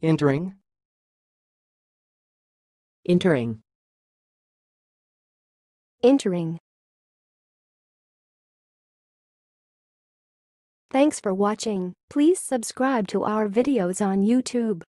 Entering. Entering. Entering. Thanks for watching. Please subscribe to our videos on YouTube.